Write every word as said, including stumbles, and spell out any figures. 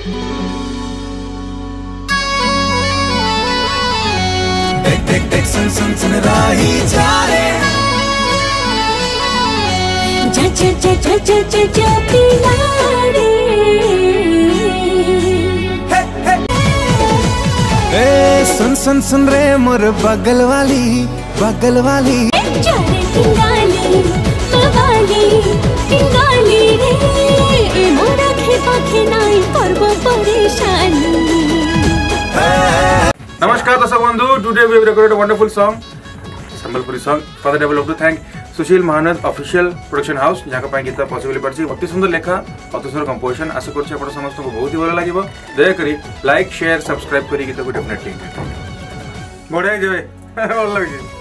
देख देख देख सुन सुन सुन राही जा रे जा जा जा जा जा जा जा पिलाड़े ए सुन सुन सुन रे मोर बगल वाली बगल वाली जाने टिंगाली मवाली टिंगाली रे मोरा खेपा खेनाई करबो परेशानी। नमस्कार दर्शक बंधु, today we have recorded a wonderful song, Sambalpuri song for the develop to thank Sushil Mahanand official production house जहाँ का गीत पॉसिबल पड़े अति सुंदर लेखा अति सुंदर कंपोजिशन। आशा कर समस्त को बहुत ही भल लगे। दयाकोरी लाइक शेयर सब्सक्राइब कर गीत को डेफिनेटली बढ़िया भल लगे।